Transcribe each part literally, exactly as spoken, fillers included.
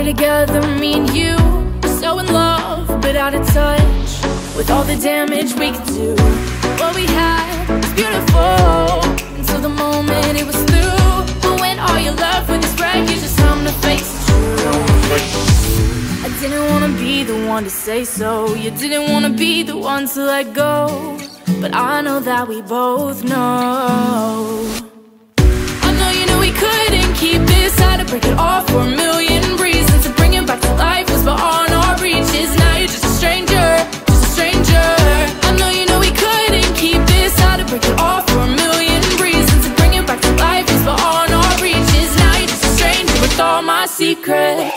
were together, me and you were so in love, but out of touch with all the damage we could do. What we had was beautiful until the moment it was through. But when all you're left with is wreckage, it's time to face the truth. I didn't wanna be the one to say so. You didn't wanna be the one to let go. But I know that we both know. I know you knew we couldn't keep this. Had to break it off for a million reasons. To bring it back to life was beyond our reaches. Now you're just a stranger, just a stranger. I know you knew we couldn't keep this. Had to break it off for a million reasons. To bring it back to life was beyond our reaches. Now you're just a stranger with all my secrets.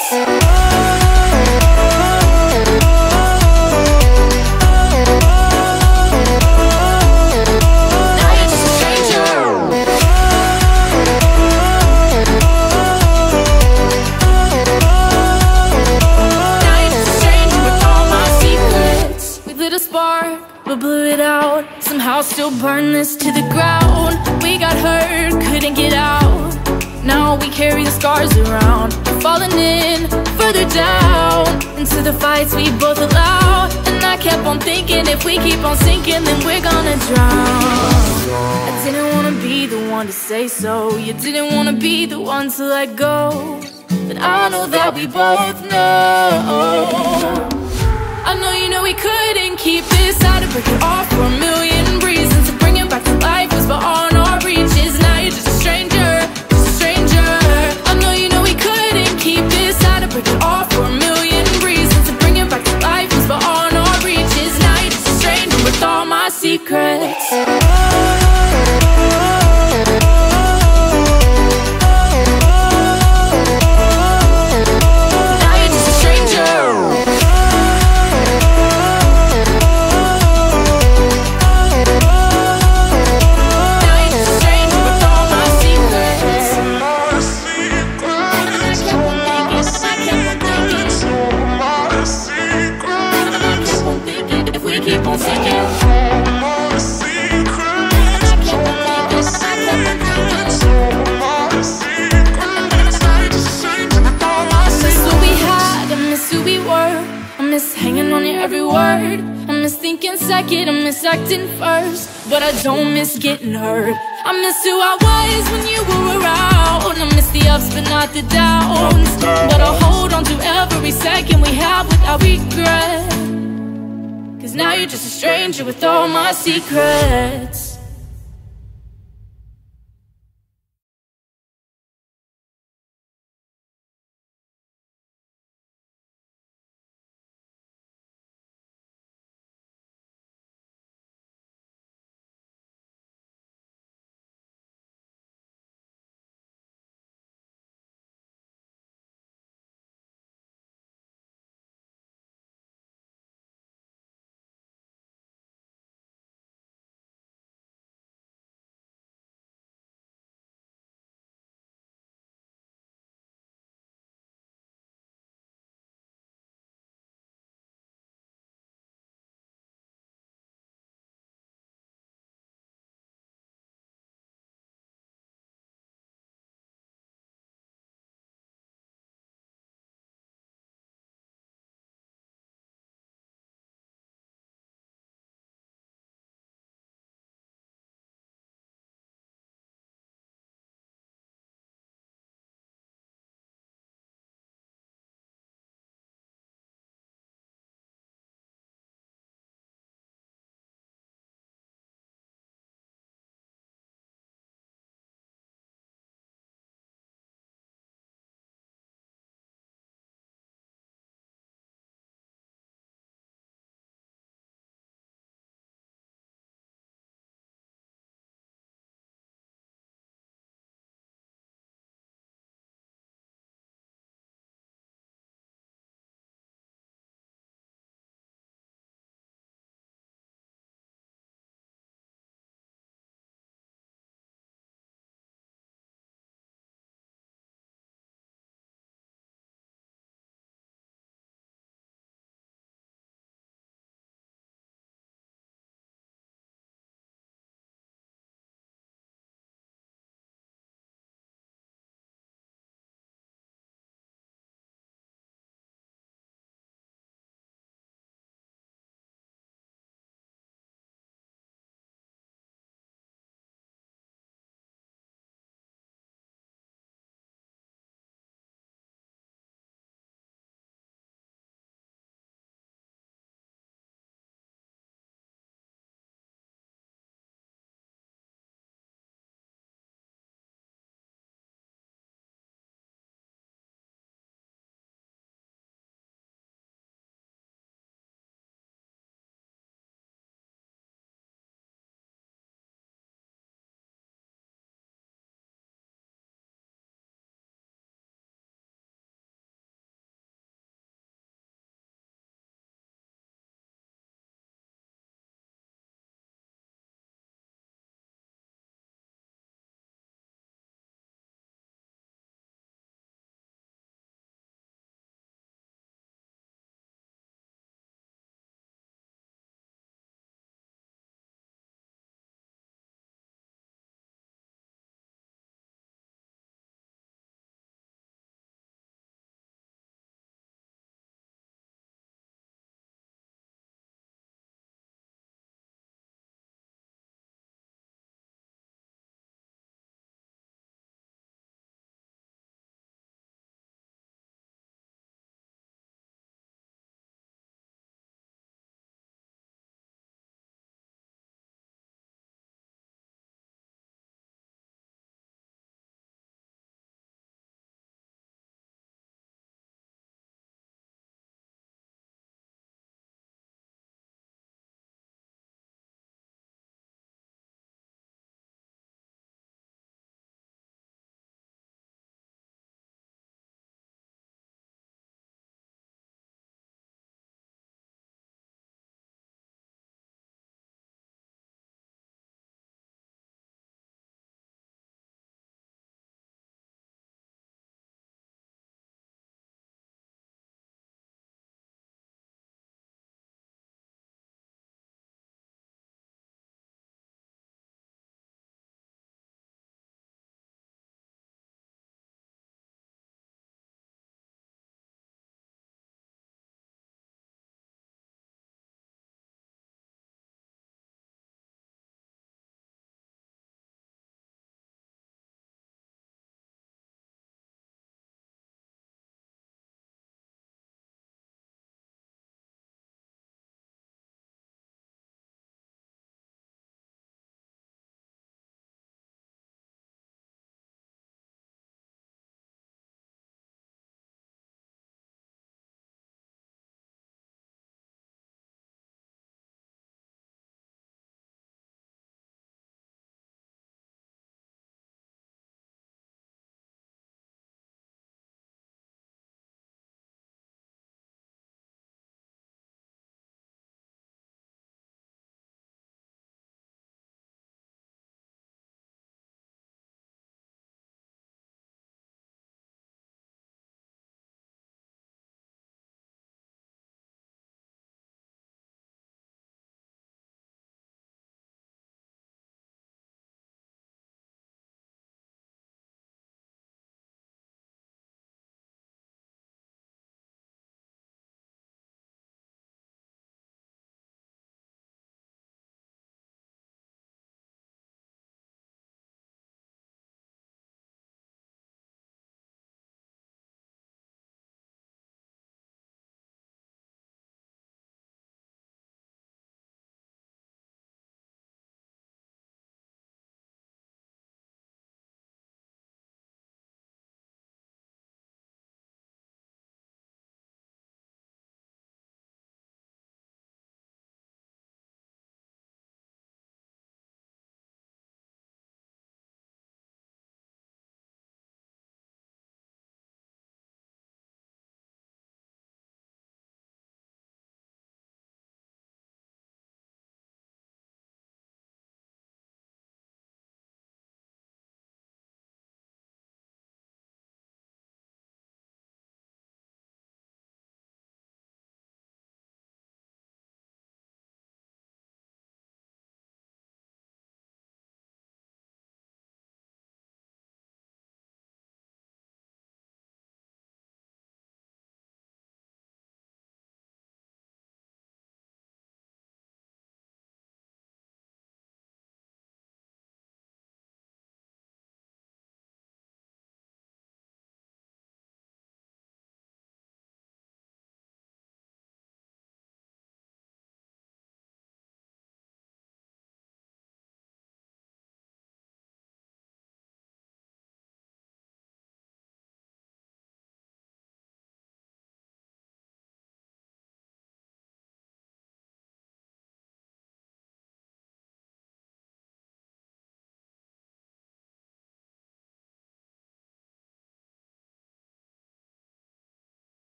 But blew it out, somehow still burn this to the ground. We got hurt, couldn't get out. Now we carry the scars around. We're falling in, further down into the fights we both allow. And I kept on thinking, if we keep on sinking, then we're gonna drown. I didn't wanna be the one to say so. You didn't wanna be the one to let go. But I know that we both know. I know you know we couldn't keep this. Had to break it off for a million reasons. To bring it back to life was beyond our reaches. Now you're just a stranger, just a stranger. I know you know we couldn't keep this. Had to break it off for a million reasons. To bring it back to life was beyond our reaches. Now you're just a stranger with all my secrets. Second, I miss acting first, but I don't miss getting hurt. I miss who I was when you were around. I miss the ups but not the downs. But I'll hold on to every second we have without regret. Cause now you're just a stranger with all my secrets.